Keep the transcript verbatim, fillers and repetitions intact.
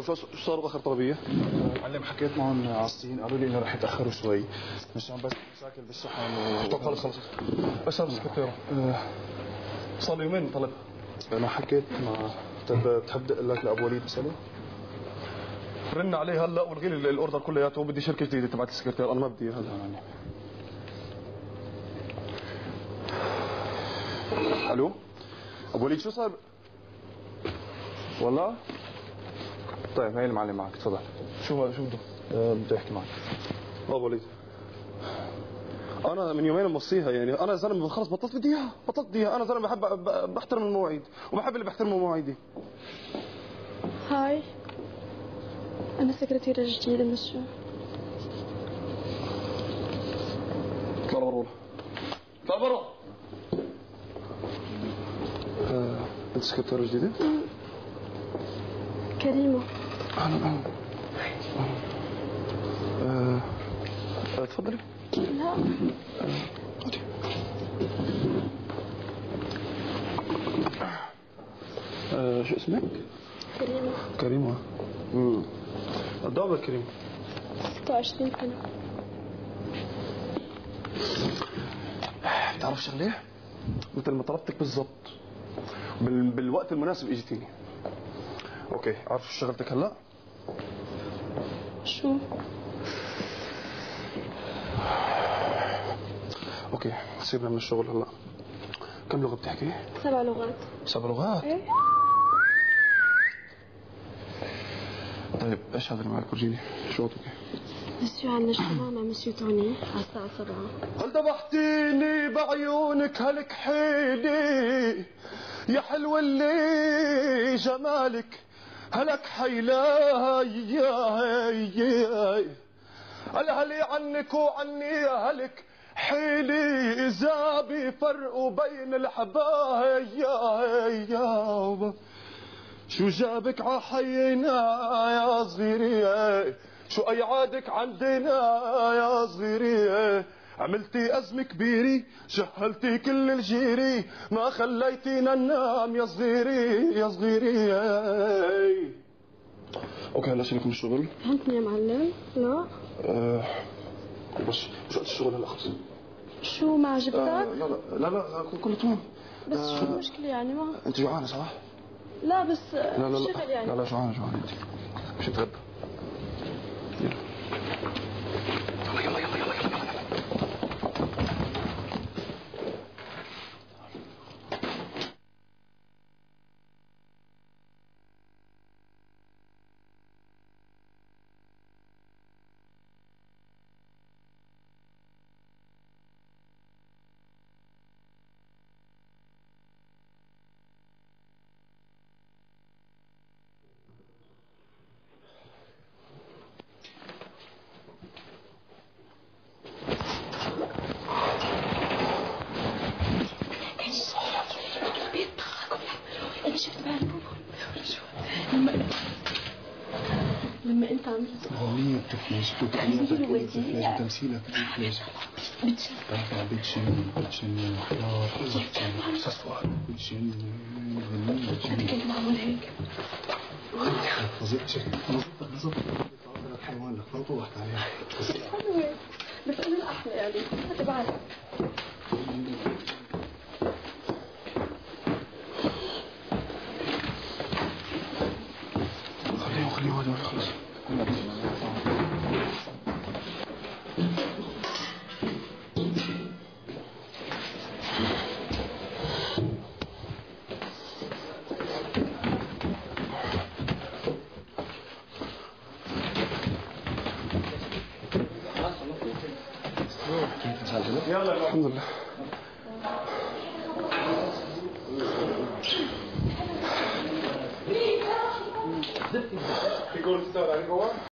طب شو شو صار باخر طلبيه؟ معلم حكيت معهم على الصين قالوا لي انه رح يتاخروا شوي مشان بس مشاكل بالشحن و... طب خلص خلص بس هذا السكرتيره صار لي يومين طلب. انا حكيت مع طب بتحب دق لك لابو وليد بساله؟ رن عليه هلا والغي لي الاوردر كلياته، بدي شركه جديده تبعت السكرتير، انا ما بدي هلا يعني. الو ابو وليد شو صار؟ والله؟ طيب هاي المعلم معك تفضل. شو شو بده؟ أه بده يحكي معك. ابو وليد انا من يومين موصيها، يعني انا زلمه خلص بطلت بدي اياها، بطلت بدي اياها، انا زلمه بحب بحترم المواعيد وبحب اللي بيحترموا مواعيدي. هاي انا سكرتيرة جديدة مسيو. اطلع برا اطلع برا. آه، انت سكرتيرة جديدة؟ كريمة. اهلا اهلا. آه، آه، تفضلي. لا خذي. آه، شو اسمك؟ كريمة. كريمة. امم قد ايه عمرك كريمة؟ ستة وعشرين سنة. بتعرف شغلة؟ مثل ما طلبتك بالضبط بال... بالوقت المناسب اجيتيني. اوكي عارف شو شغلتك هلا؟ شو؟ اوكي سيبنا من الشغل هلا. كم لغة بتحكي؟ سبع لغات. سبع لغات؟ ايه. طيب ايش هذا اللي معك ورجيني؟ شو اوكي؟ مسيو عنا اجتماع مع مسيو توني على الساعة سبعة. هل ذبحتيني بعيونك هالكحيلي يا حلوة اللي جمالك هلك حيلاي يا الهلي عنك وعني يا هلك حيلي إذا بفرقوا بين الحبايب. شو جابك عحينا يا صغيري؟ شو أيعادك عندنا يا صغيري؟ عملتي أزمة كبيرة جهلتي كل الجيري ما خليتينا ننام يا صغيري يا صغيري. اوكي هلا شيلك من الشغل. فهمتني يا معلم؟ لا أه بس مش وقت الشغل هلا خلص. شو ما عجبتك؟ أه لا لا لا لا كله تمام. بس أه شو المشكلة يعني ما؟ انت جوعانة صح؟ لا بس لا لا لا شغل يعني. لا لا جوعانة جوعانة انت مش تتغدى. يلا يلا يلا يلا يلا يلا. لما انت عملت اغنية بتفلش بتفلش تمثيلك بتفلش بتشن بتشن بتشن حوار بتشن استاذ فؤاد بتشن غنية بتشن كنت معمول هيك فظيع نظبط نظبط الحيوان لك فرطوا واحد عليها بس انا الاحلى يعني هذا بعرف. خليه خليه هذا خلص. يلا الحمد لله. يقول استوى عليك هو